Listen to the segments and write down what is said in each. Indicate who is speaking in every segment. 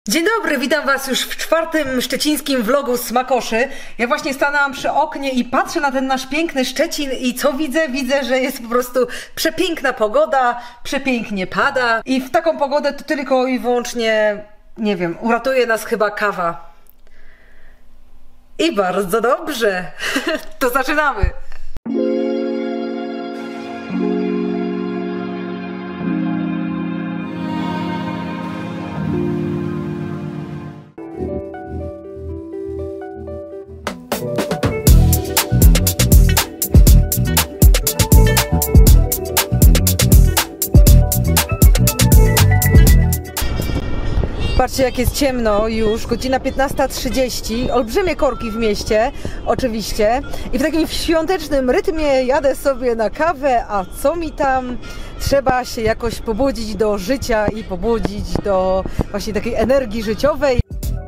Speaker 1: Dzień dobry, witam Was już w czwartym szczecińskim vlogu Smakoszy. Ja właśnie stanęłam przy oknie i patrzę na ten nasz piękny Szczecin i co widzę? Widzę, że jest po prostu przepiękna pogoda, przepięknie pada i w taką pogodę to tylko i wyłącznie, nie wiem, uratuje nas chyba kawa. I bardzo dobrze, to zaczynamy! Patrzcie, jak jest ciemno już, godzina 15:30, olbrzymie korki w mieście, oczywiście. I w takim świątecznym rytmie jadę sobie na kawę, a co mi tam? Trzeba się jakoś pobudzić do życia i pobudzić do właśnie takiej energii życiowej.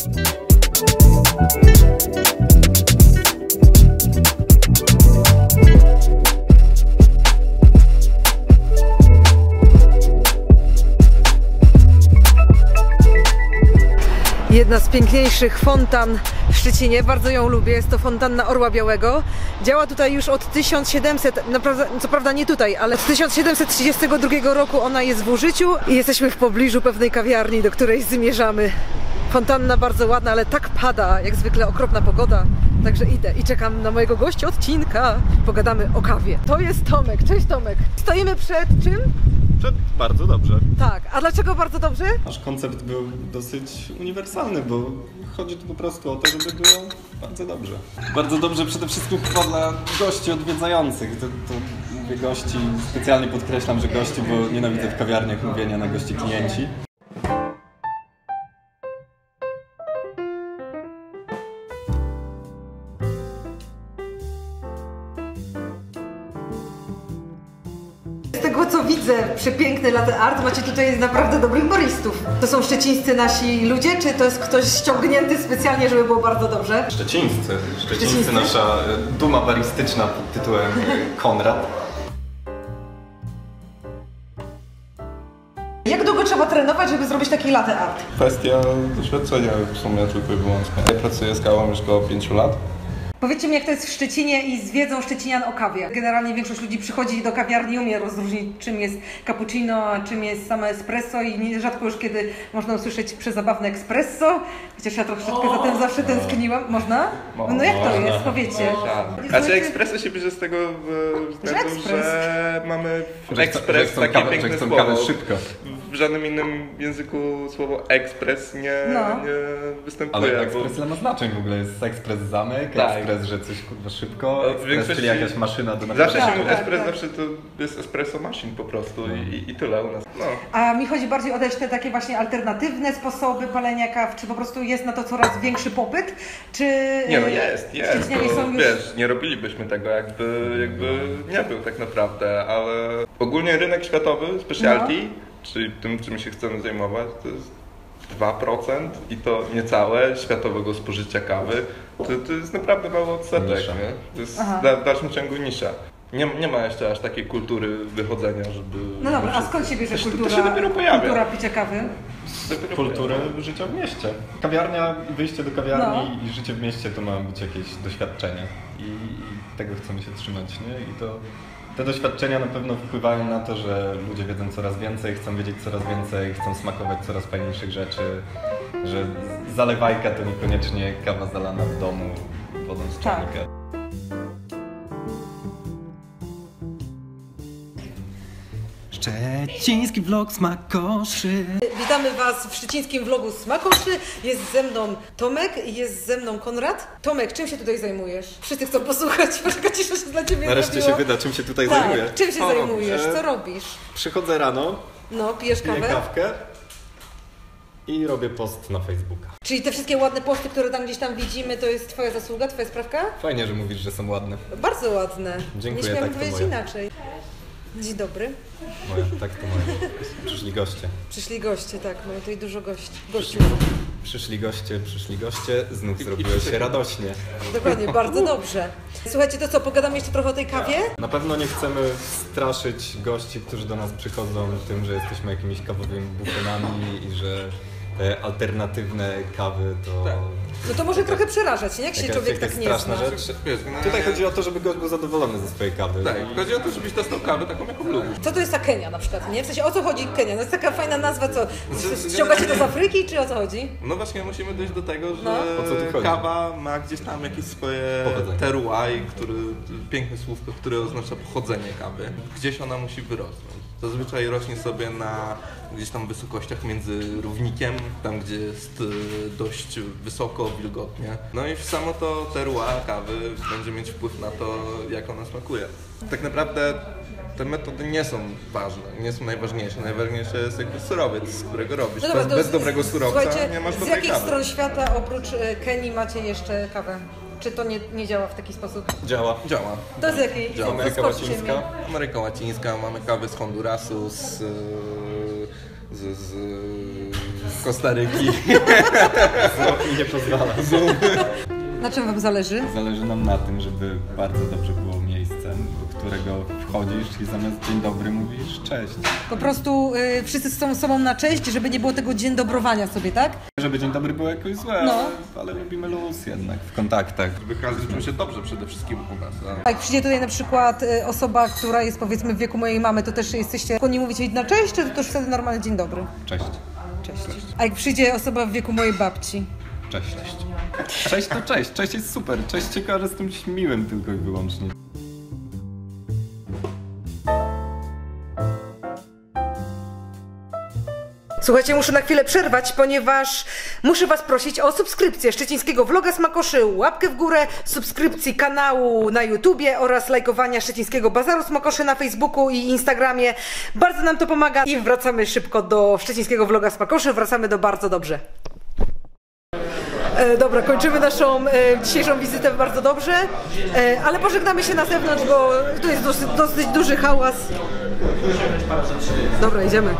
Speaker 1: Jedna z piękniejszych fontan w Szczecinie, bardzo ją lubię, jest to fontanna Orła Białego. Działa tutaj już od 1700, co prawda nie tutaj, ale z 1732 roku ona jest w użyciu i jesteśmy w pobliżu pewnej kawiarni, do której zmierzamy. Fontanna bardzo ładna, ale tak pada, jak zwykle okropna pogoda, także idę i czekam na mojego gościa odcinka. Pogadamy o kawie. To jest Tomek, cześć Tomek. Stoimy przed czym?
Speaker 2: Bardzo dobrze.
Speaker 1: Tak, a dlaczego bardzo dobrze?
Speaker 2: Nasz koncept był dosyć uniwersalny, bo chodzi tu po prostu o to, żeby było bardzo dobrze. Bardzo dobrze przede wszystkim chyba dla gości odwiedzających. To mówię gości, specjalnie podkreślam, że gości, bo nienawidzę w kawiarniach mówienia na gości klienci.
Speaker 1: Z tego co widzę, przepiękny latte art, macie tutaj naprawdę dobrych baristów. To są szczecińscy nasi ludzie, czy to jest ktoś ściągnięty specjalnie, żeby było bardzo dobrze?
Speaker 2: Szczecińscy, nasza duma baristyczna pod tytułem Konrad.
Speaker 1: Jak długo trzeba trenować, żeby zrobić taki latte art?
Speaker 3: Kwestia doświadczenia w sumie tylko i wyłącznie. Ja pracuję z kawą już około 5 lat.
Speaker 1: Powiedzcie mi, jak to jest w Szczecinie i z wiedzą szczecinian o kawie. Generalnie większość ludzi przychodzi do kawiarni i umie rozróżnić, czym jest cappuccino, a czym jest same espresso i nierzadko już kiedy można usłyszeć przezabawne espresso, chociaż ja troszeczkę za tym zawsze tęskniłam. Można? No jak to jest? Powiedzcie.
Speaker 3: Znaczy espresso się bierze z tego względu, że mamy ekspres takie piękne słowo.
Speaker 2: Kawę szybko.
Speaker 3: W żadnym innym języku słowo ekspres nie występuje.
Speaker 2: Ale ekspres ile ma znaczeń w ogóle? Jest ekspres zamek,
Speaker 3: tak.
Speaker 2: Ekspres, że coś kurwa szybko, ekspres, czyli jakaś maszyna do
Speaker 3: Zawsze się
Speaker 2: tak,
Speaker 3: mówi zawsze to jest espresso machine po prostu i tyle u nas. No.
Speaker 1: A mi chodzi bardziej o te takie właśnie alternatywne sposoby palenia kaw, czy po prostu jest na to coraz większy popyt, czy...
Speaker 3: Nie no jest,
Speaker 1: Szczecinianie są już...
Speaker 3: wiesz, nie robilibyśmy tego jakby nie był tak naprawdę, ale ogólnie rynek światowy, specialty, czyli tym czym się chcemy zajmować, to jest 2% i to niecałe światowego spożycia kawy. To jest naprawdę mały odsetek, nie? To jest w dalszym ciągu nisza. Nie ma jeszcze aż takiej kultury wychodzenia, żeby...
Speaker 1: No dobra, a skąd się bierze
Speaker 3: to się dopiero pojawia.
Speaker 1: Kultura picia kawy?
Speaker 2: Kulturę życia w mieście. Kawiarnia, wyjście do kawiarni i życie w mieście to ma być jakieś doświadczenie. I tego chcemy się trzymać, nie? I to... Te doświadczenia na pewno wpływają na to, że ludzie wiedzą coraz więcej, chcą wiedzieć coraz więcej, chcą smakować coraz fajniejszych rzeczy, że zalewajka to niekoniecznie kawa zalana w domu wodą z czajnika.
Speaker 4: Szczeciński vlog Smakoszy.
Speaker 1: Witamy Was w szczecińskim vlogu Smakoszy. Jest ze mną Tomek i jest ze mną Konrad. Tomek, czym się tutaj zajmujesz? Wszyscy chcą posłuchać, poczekaj, cieszę się dla Ciebie.
Speaker 2: Nareszcie się wyda, czym się tutaj zajmuję.
Speaker 1: Czym się zajmujesz? Co robisz?
Speaker 2: Przychodzę rano,
Speaker 1: No, pijesz
Speaker 2: piję
Speaker 1: kawę?
Speaker 2: kawkę i robię post na Facebooka.
Speaker 1: Czyli te wszystkie ładne posty, które tam gdzieś tam widzimy, to jest Twoja zasługa, Twoja sprawka?
Speaker 2: Fajnie, że mówisz, że są ładne.
Speaker 1: Bardzo ładne.
Speaker 2: Dziękuję,
Speaker 1: Nie śmiałam
Speaker 2: tak to
Speaker 1: powiedzieć
Speaker 2: moje.
Speaker 1: inaczej. Dzień dobry.
Speaker 2: Moja, tak to moje. Przyszli goście.
Speaker 1: Przyszli goście, tak, mamy tutaj dużo gości.
Speaker 2: Przyszli goście, znów zrobiło się radośnie.
Speaker 1: Dokładnie, bardzo dobrze. Słuchajcie, to co, pogadamy jeszcze trochę o tej kawie?
Speaker 2: Na pewno nie chcemy straszyć gości, którzy do nas przychodzą tym, że jesteśmy jakimiś kawowymi bufenami i że alternatywne kawy, to...
Speaker 3: Tak.
Speaker 1: No to może trochę przerażać, nie? Jak się człowiek tak nie
Speaker 2: straszna
Speaker 1: zna.
Speaker 2: rzecz.
Speaker 3: Wiesz,
Speaker 2: Tutaj chodzi o to, żeby gość był zadowolony ze swojej kawy.
Speaker 3: Tak, chodzi o to, żebyś dostał kawę taką, jaką lubisz.
Speaker 1: Co to jest ta Kenia na przykład, nie? W sensie o co chodzi Kenia? No jest taka fajna nazwa, co? Ściągacie to z Afryki, czy o co chodzi?
Speaker 3: No właśnie musimy dojść do tego, że
Speaker 1: No.
Speaker 2: O co tu chodzi?
Speaker 3: kawa ma gdzieś tam jakieś swoje
Speaker 2: Pochodzenie.
Speaker 3: terroir, piękne słówko, które oznacza pochodzenie kawy. Gdzieś ona musi wyrosnąć. Zazwyczaj rośnie sobie na gdzieś tam wysokościach między równikiem, tam gdzie jest dość wysoko, wilgotnie. No i samo to terroir kawy będzie mieć wpływ na to, jak ona smakuje. Tak naprawdę te metody nie są ważne, nie są najważniejsze. Najważniejsze jest jakby surowiec, z którego robisz.
Speaker 1: No dobra, to
Speaker 3: Bez dobrego surowca
Speaker 1: słuchajcie,
Speaker 3: nie masz
Speaker 1: z
Speaker 3: dobrej
Speaker 1: jakich
Speaker 3: kawy.
Speaker 1: stron świata oprócz Kenii macie jeszcze kawę? Czy to nie działa w taki sposób?
Speaker 2: Działa.
Speaker 3: Działa.
Speaker 1: To z jakiej?
Speaker 3: Działa.
Speaker 2: Ameryka
Speaker 1: Zaskoczcie
Speaker 2: Łacińska.
Speaker 1: mnie.
Speaker 3: Ameryka Łacińska, mamy kawy z Hondurasu, z Kostaryki.
Speaker 2: Zrób mi nie pozwala.
Speaker 1: Na czym wam zależy?
Speaker 2: Zależy nam na tym, żeby bardzo dobrze było miejscem, do którego wchodzisz i zamiast dzień dobry mówisz cześć.
Speaker 1: Po prostu wszyscy są sobą na cześć, żeby nie było tego dzień dobrowania sobie, tak?
Speaker 2: Żeby dzień dobry było jakoś złe,
Speaker 1: No.
Speaker 2: ale lubimy luz jednak w kontaktach.
Speaker 3: Żeby każdy czuł się dobrze przede wszystkim u nas.
Speaker 1: Jak przyjdzie tutaj na przykład osoba, która jest powiedzmy w wieku mojej mamy, to też jesteście skłonni mówić jej na cześć, czy to już wtedy normalny dzień dobry?
Speaker 2: Cześć.
Speaker 1: Cześć. A jak przyjdzie osoba w wieku mojej babci?
Speaker 2: Cześć. Cześć to cześć. Cześć jest super. Cześć się kojarzy z czymś miłym tylko i wyłącznie.
Speaker 1: Słuchajcie, muszę na chwilę przerwać, ponieważ muszę was prosić o subskrypcję szczecińskiego vloga Smakoszy, łapkę w górę, subskrypcji kanału na YouTubie oraz lajkowania szczecińskiego bazaru Smakoszy na Facebooku i Instagramie. Bardzo nam to pomaga i wracamy szybko do szczecińskiego vloga Smakoszy, wracamy do bardzo dobrze. Dobra, kończymy naszą dzisiejszą wizytę bardzo dobrze, ale pożegnamy się na zewnątrz, bo tu jest dosyć duży hałas. Dobra, idziemy.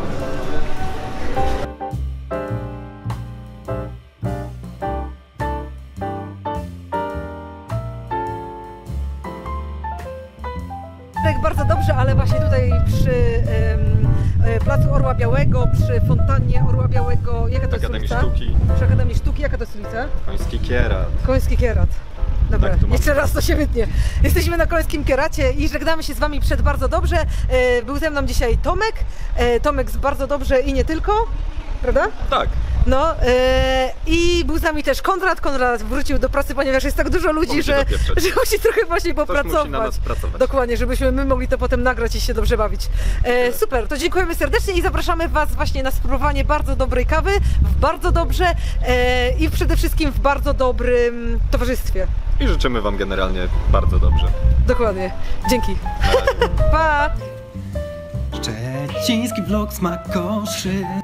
Speaker 1: Bardzo dobrze, ale właśnie tutaj przy Placu Orła Białego, przy fontannie Orła Białego, jaka to jest
Speaker 2: Akademii
Speaker 1: ulica?
Speaker 2: Sztuki.
Speaker 1: Przy Akademii Sztuki, jaka to jest ulica?
Speaker 2: Koński kierat.
Speaker 1: Koński Kierat. Dobra,
Speaker 2: Tak, tu mamy.
Speaker 1: jeszcze raz to się wytnie. Jesteśmy na Końskim Kieracie i żegnamy się z wami przed bardzo dobrze. Był ze mną dzisiaj Tomek. Tomek z bardzo dobrze i nie tylko. Prawda?
Speaker 2: Tak.
Speaker 1: No i był z nami też Konrad. Konrad wrócił do pracy, ponieważ jest tak dużo ludzi,
Speaker 2: Musi
Speaker 1: że
Speaker 2: dopieprzeć.
Speaker 1: musi trochę właśnie popracować.
Speaker 2: musi na nas pracować.
Speaker 1: Dokładnie, żebyśmy my mogli to potem nagrać i się dobrze bawić. Super, to dziękujemy serdecznie i zapraszamy was właśnie na spróbowanie bardzo dobrej kawy, w bardzo dobrze i przede wszystkim w bardzo dobrym towarzystwie.
Speaker 2: I życzymy wam generalnie bardzo dobrze.
Speaker 1: Dokładnie. Dzięki. Pa!
Speaker 4: Szczeciński vlog Smakoszy.